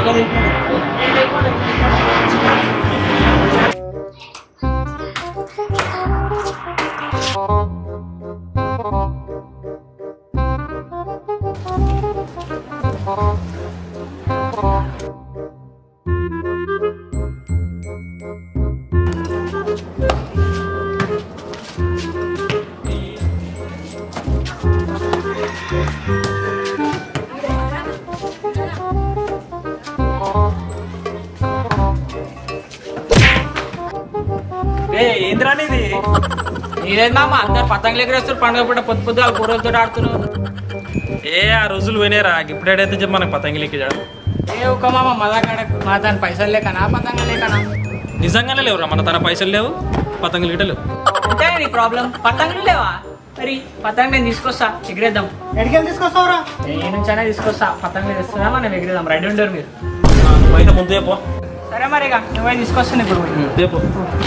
ఏంద్రానిది నీదేందా మా అందరు పతంగులు ఎగరేస్తారు పండుగ పూట పొద్దు పొద్దుగా కూరలతో ఆడుతున్నావు. ఆ రోజులు పోయినారా ఇప్పుడైతే చెప్ప మనకి పతంగిలికి ఏ ఒక్క మామ మదాకాడ మా దాని పైసలు లేకనా పతంగులు లేకనా? నిజంగానే లేవురా మన తన పైసలు లేవు పతంగులు గిట్ట లేవు. అంటే నీ ప్రాబ్లం పతంగులు లేవా? మరి పతంగ నేను తీసుకొస్తా ఎగిరేద్దాం. ఎడికెళ్ళి తీసుకొస్తావురా? ఏ నుంచైనా తీసుకొస్తా పతంగులు తెస్తున్నా మనం ఎగిరేద్దాం. రెడీ ఉండరు మీరు. బయట ముందు చెప్పు. సరే మరి ఇక నువ్వే తీసుకొస్తాను ఇప్పుడు. చెప్పు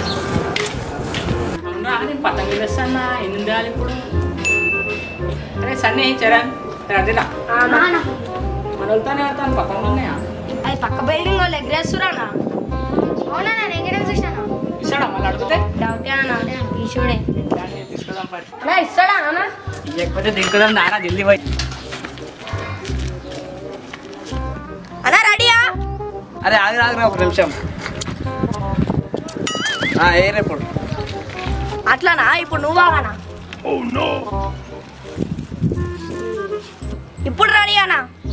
నేను పతంగులు తెస్తానా ఎన్ని తేవాలి ఇప్పుడు? అరే సన్నీ చరణ్ అదిరా మన వెళ్తానే వెళ్తాను పతంగులు ఉన్నాయా? అది పక్క బిల్డింగ్ వాళ్ళు ఎగరేస్తురానా? అవునా నేను ఎగరం చూసాను. ఇస్తాడా మళ్ళీ అడిగితే? డౌటే అన్నా ఈశోడే తీసుకుందాం పరి. ఇస్తాడా అన్న? ఇవ్వకపోతే దింకుదాం దారా ఢిల్లీ పోయి. అన్నా రెడీయా? అరే ఆగిరా ఒక నిమిషం. ఏరేప్పుడు అట్లానా? ఇప్పుడు నువ్వు ఆగనా? ఇప్పుడు రెడీ అన్నా?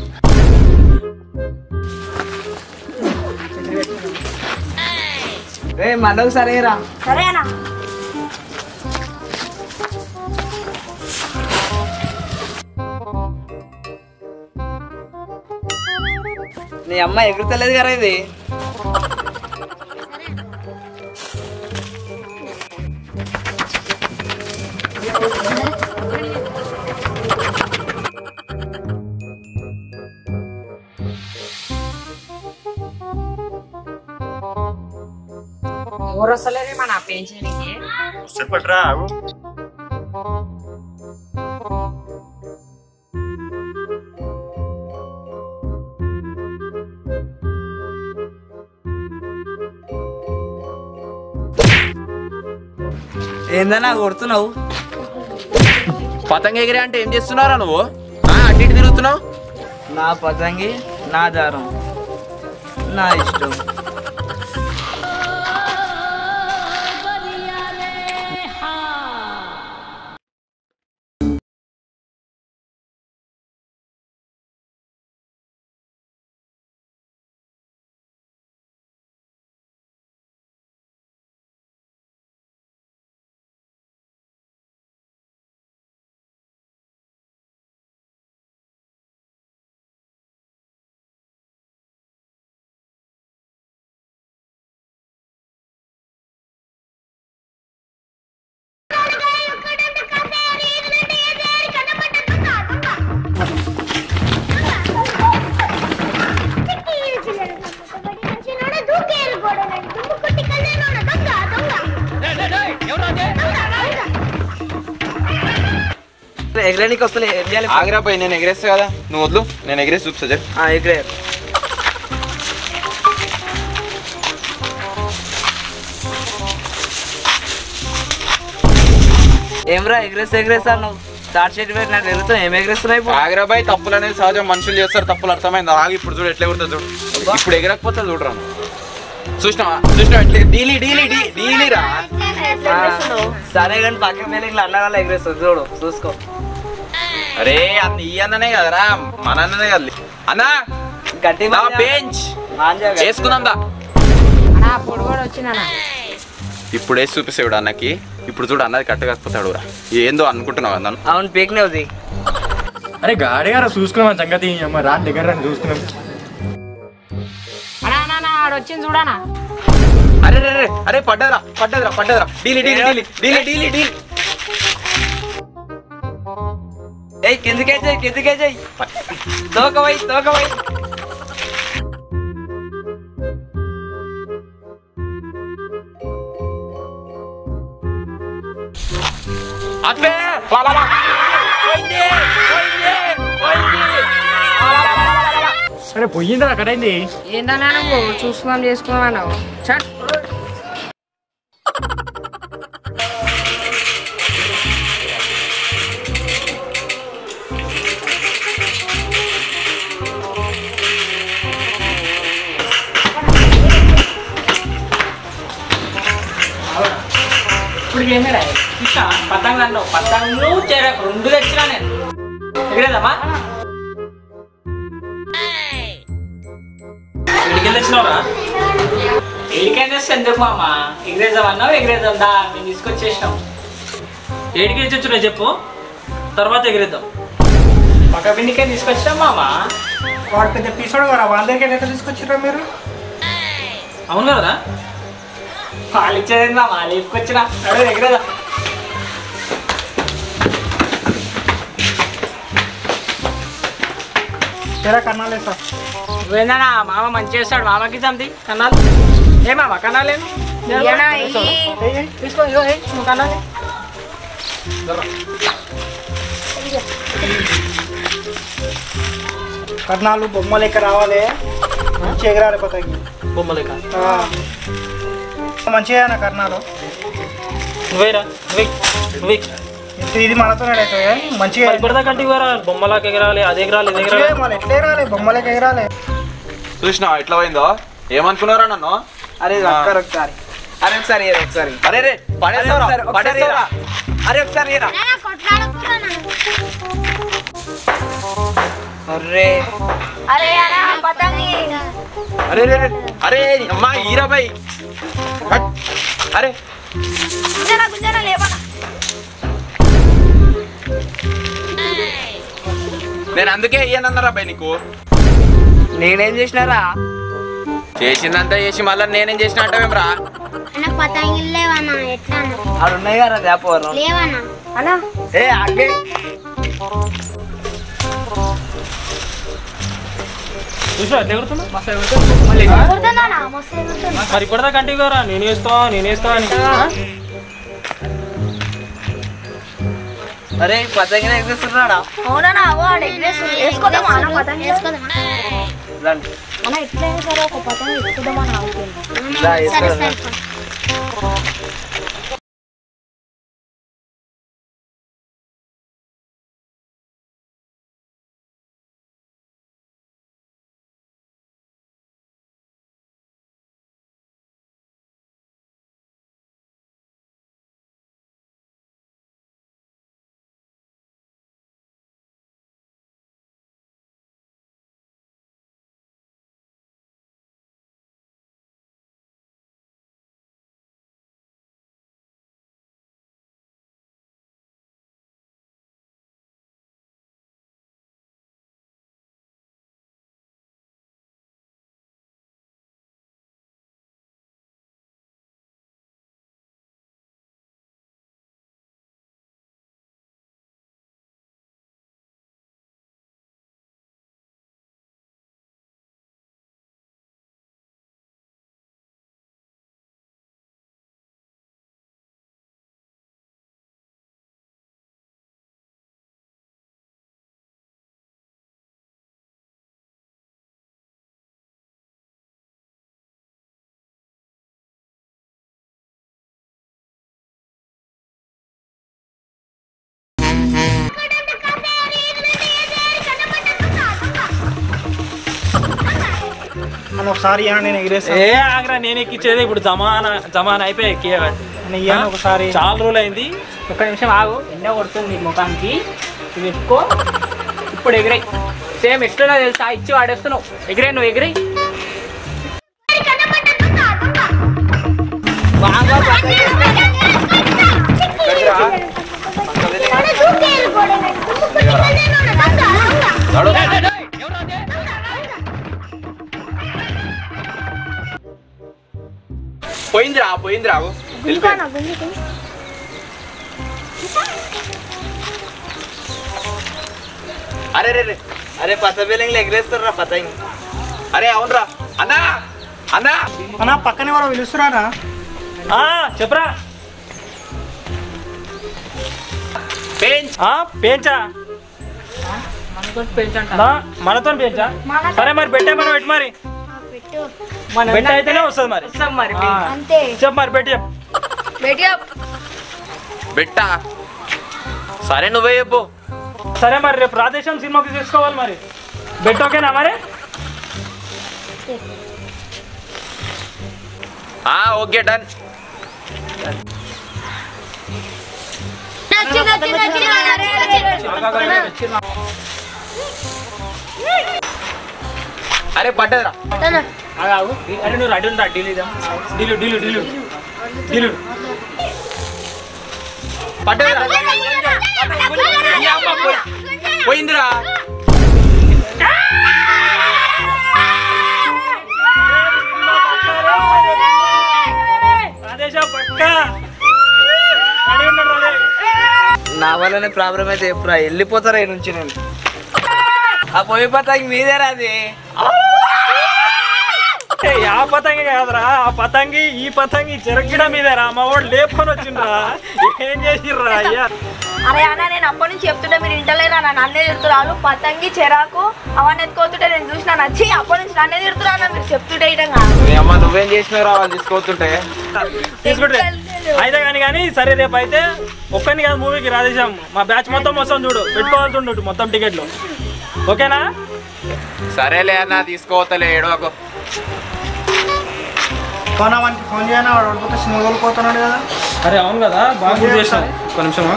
మళ్ళీ ఒకసారి ఏరా. సరే అన్నా. నీ అమ్మ ఎగురుతలేదు కదా ఇది. ఎవరు వస్తలేదే మన పెంచడానికి? చెప్పట్రా ఏందన్నా కొడుతున్నావు? పతంగ ఎగిరే అంటే ఏం చేస్తున్నారా నువ్వు? అటు ఇటు తిరుగుతున్నావు. నా పతంగి నా దారం నా ఇష్టం. ఎగరేనికి వస్తలే. ఆగిరా పోయి నేను ఎగిరేస్తా కదా, నువ్వు వద్దు నేను ఎగిరేసి చూపిస్తా. చెప్పు. ఎగరే. ఏమరా ఎగరేస్తా నువ్వు స్టార్ట్ షీట్ నాకు ఎగురుతావు. ఏం ఎగరేస్తున్నాయి? ఆగిరా బాయ్, తప్పులు అనేది సహజం, మనుషులు చేస్తారు తప్పులు, అర్థమైంది. ఆగి ఇప్పుడు చూడు ఎట్లా ఎగురుతా చూడు. ఇప్పుడు ఎగరకపోతే చూడరా. చూసినావా ఎట్లా డీలీరా. సరే కానీ పక్కన మీద ఇట్లా అన్న వాళ్ళు ఎగరేస్తుంది చూడు, చూసుకో. అరే అన్న ఈ అన్ననే కదరా, మన అన్ననే కదా అన్నా. గట్టి బెంచ్ వేసుకుందాం దా. పొడి కూడా వచ్చినా ఇప్పుడు వేసి చూపిస్తాడు అన్నకి. ఇప్పుడు చూడు అన్నది కట్ట కాకపోతాడు రా. ఏందో అనుకుంటున్నావు అన్నాను. అవును పీక్నే ఉంది. అరే గాడి గారు చూసుకున్నాం సంగతి. రాని దగ్గర రాని చూసుకున్నాం. వచ్చింది చూడానా? అరే రే అరే పడ్డదిరా. డీలీ. ఏయ్ కిందకే చెయ్యి. తోకవై అబ్బే పోయింది. అరే పోయిందా అక్కడైంది ఏందన్నా నువ్వు చూసుకుందాం చేసుకుందాం అన్నావు చట్ ఇప్పుడు ఏమేరా చూసా పతంగులు అన్నావు పతంగులు చెరకు 2 తెచ్చినా నేను ఎగిరేదమ్మా ఎడికి తెచ్చినావురా ఎడికైనా తెస్తే ఎందుకు మామ ఎగిరేద్దాం అన్నావు ఎగిరేద్దాం దా మేము తీసుకొచ్చేసినాం ఏడికి తెచ్చురా చెప్పు తర్వాత ఎగిరేద్దాం పక్క పిండికే తీసుకొచ్చినాం మామ వాడు పెద్ద పీసోడు కదా వాళ్ళ దగ్గర ఎట్లా తీసుకొచ్చారా మీరు? అవును కదరా వాళ్ళు ఇచ్చేది మామ లేపుకొచ్చినా అదే ఎగిరేదా తెరా కన్నాలే సార్. నువ్వేందన్నా మామ మంచి చేస్తాడు మామకి చంది కన్నాలు ఏ మామ కన్నాలేను తీసుకో ఇగో నువ్వు కన్నాలి కర్ణాలు బొమ్మ లెక్క రావాలి, మంచిగా ఎగరాలి పతంగి. బొమ్మలేక మంచిగా కర్ణాలు నువ్వేరా నువ్వే ఇది మనతో మంచిగా ఇప్పటిదా కంటే వేరా బొమ్మలాకి ఎగరాలి అది ఎగరాలి ఇది ఎగరాలి మళ్ళీ ఎట్లా ఎగరాలి, బొమ్మ లెక్క ఎగరాలి. చూసినా ఎట్లా పోయిందో ఏమనుకున్నారా నన్ను? అరే ఒక్కరు ఒకసారి అరే ఒకసారి ఏరా ఒకసారి అరే రే పడేస్తావురా పడేస్తావురా అరే ఒకసారి ఏరా అరే అరే అరే పతంగి అరే రే రే అరే అమ్మా ఈరా బాయ్ అరే గుంజరా గుంజరా లేవా నేను అందుకే ఇయ్యనన్నారా బాయ్ నీకు. నేనేం చేసినారా చేసిందంతా చేసి మళ్ళీ నేనేం చేసిన అంటావేమ్రా? అన్న పతంగిలు లేవన్నా ఎట్లా అన్న ఆడు ఉన్నాయి కదా దేపవరం లేవన్నా అన్న ఏ ఆగే చూసా ఎట్లా ఎగురుతున్నా కొడుతున్నానా మస్తు ఎగురుతున్నా. మరి ఇప్పటిదా కంటే వేరా నేను వేస్తా అని అరే పతంగి ఎగరేస్తున్నాడా అవునా వాడు వేసుకోదామా అన్న పతంగి వేసుకోదామా రండి అన్న ఎట్లయినా సరే ఒక పతంగి ఎక్కుదామా నాకు రా, సరే వేసుకోదాం. సరే అని ఒకసారి నేను ఎగిరేస్తాను. ఏ ఆగ్రా నేను ఎక్కించేది ఇప్పుడు జమానా అయిపోయి ఎక్కియాలి ఒకసారి చాలా రోజులు అయింది. ఒక్క నిమిషం ఆగు ఎన్నో కొడుతుంది నీ ముఖానికి ఇది ఎక్కువ ఇప్పుడు ఎగిరాయి సేమ్ ఎట్లా తెలుసా ఇచ్చి వాడేస్తున్నావు ఎగిరే నువ్వు ఎగిరాయి బాగా పోయిందిరా వెళ్ళిపోయి. అరే రే రే అరే పత బిల్లింగ్లు ఎగరేస్తారా పతంగి అరే అవునరా అన్నా అన్నా అన్న పక్కనే వాడు పిలుస్తురానా? చెప్పరా పెంచ్ పెంచా మనతో పెంచంట మనతో పెంచా సరే మరి పెట్టే మనం పెట్టి మరి పెట్టు పెట్ట అయితేనే వస్తుంది మరి మరి అంతే చెప్పు మరి పెట్టి చెప్పు బేటియా బెట్టా సరే నువ్వే చెప్పు సరే మరి రేపు రాధేశ్యామ్ సినిమాకి తీసుకోవాలి మరి బెట్ ఓకేనా మరి ఓకే డన్ అరే పడ్డదిరా అరే నువ్వు రెడీ ఉంటా డీలు పడ్డదిరా పోయిందిరా రాధేశ్యామ్ పక్కా రెడీ ఉన్నాడు నా వల్లనే ప్రాబ్లం అయితే ఎప్పుడు వెళ్ళిపోతారా ఈ నుంచి నేను ఆ పోయి పతాకి మీదేరా అది ఆ పతంగి కాదురా ఆ పతంగి ఈ పతంగి చెరగడ మీదేరా మా వాడు లేపుకొని వచ్చిండ్రా ఏం చేసిర్రా అయ్యా అరే అన్న నేను అప్పటి నుంచి చెప్తుంటే మీరు ఇంటలేరా నన్నే తిడుతున్నారు పతంగి చెరాకు అవన్నీ ఎత్తుకోతుంటే నేను చూసినా నచ్చి అప్పటి నుంచి నన్నే తిడుతున్నా మీరు చెప్తుంటే ఇటంగా అమ్మ నువ్వేం చేసినావు వాళ్ళు తీసుకోతుంటే తీసుకుంటే అయితే కానీ సరే రేపు అయితే ఒక్కని కాదు మూవీకి రాధేశ్యామ్ మా బ్యాచ్ మొత్తం వస్తాం చూడు పెట్టుకోవాల్సి ఉండడు మొత్తం టికెట్లు ఓకేనా సరేలే అన్న తీసుకోవతలే ఏడవకు వానికి ఫోన్ చేయనా వాడు ఓడిపోతే సినిమా కోల్పోతున్నాడు కదా. అరే అవును కదా బాగా గుర్తు చేసినావు ఒక నిమిషం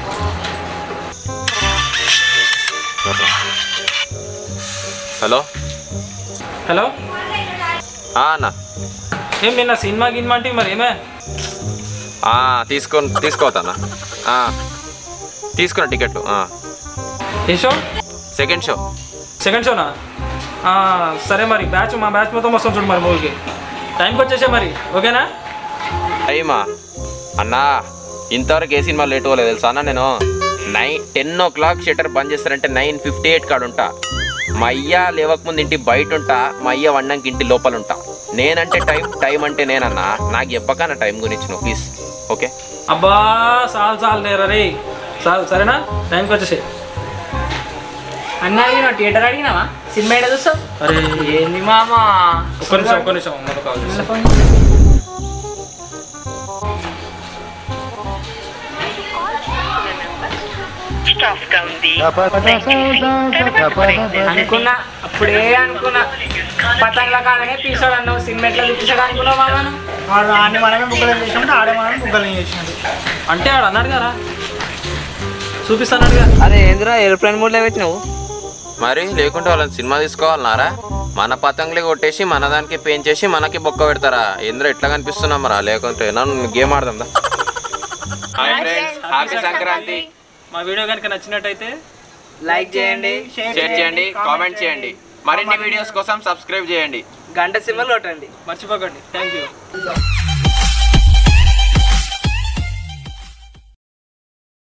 హలో హలో అన్న ఏం నిన్న సినిమా గిన్మా అంటే మరి ఏమే తీసుకోవద్దన్నా తీసుకున్న టికెట్లు ఏ షో సెకండ్ షో సెకండ్ షోనా సరే మరి మా బ్యాచ్ మొత్తం వస్తాం చూడు మరి మూవీకి టైంకి వచ్చేసే మరి ఓకేనా అయ్యమా అన్నా ఇంతవరకు ఏ సినిమా లేట్ అవ్వలేదు తెలుసా అన్న నేను 10 o'clock షట్టర్ బంద్ చేస్తారంటే 9:58 కాడ ఉంటా మా అయ్య లేవకముందు ఇంటి బయట ఉంటా మా అయ్య వండంకి ఇంటి లోపల ఉంటా నేనంటే టైం అంటే నేనన్నా నాకు చెప్పక నా టైం గురించి నువ్వు ప్లీజ్ ఓకే అబ్బా చాలు లేరా రే చాలు సరేనా టైంకి వచ్చేసే అన్న అడిగినా థియేటర్ అడిగినావా సినిమా ఏడా చూస్తావు అరే ఏంది మామా ఒక్క నిమిషం అమ్మతో కాల్ చేస్తా అనుకున్నా అప్పుడే అనుకున్నా పతంగుల కాడనే పీసాడు అన్నావు సినిమా ఎట్లా చూపిస్తాడు అనుకున్నావు మామను వాడు ఆడిని మనమే బుగ్గలు చేసినట్టు ఆడే మనమే బుగ్గలు చేసినాడు. అంటే ఆడు అన్నాడు కదా చూపిస్తాను అరే ఏంద్రా ఎయిర్ప్లేన్ మోడ్లో పెట్టినావు మరి లేకుంటే వాళ్ళని సినిమా తీసుకోవాలన్నారా మన పతంగులే కొట్టేసి మన దానికి పెంచేసి మనకి బొక్క పెడతారా ఏంద్ర ఎట్లా కనిపిస్తున్నాం మరా లేకుంటే నన్ను గేమ్ ఆడదాం దా హ్యాపీ సంక్రాంతి మా వీడియో కనుక నచ్చినట్టయితే లైక్ చేయండి షేర్ చేయండి కామెంట్ చేయండి మరిన్ని వీడియోస్ కోసం సబ్స్క్రైబ్ చేయండి గంట సింబల్ కొట్టండి మర్చిపోకండి థ్యాంక్ యూ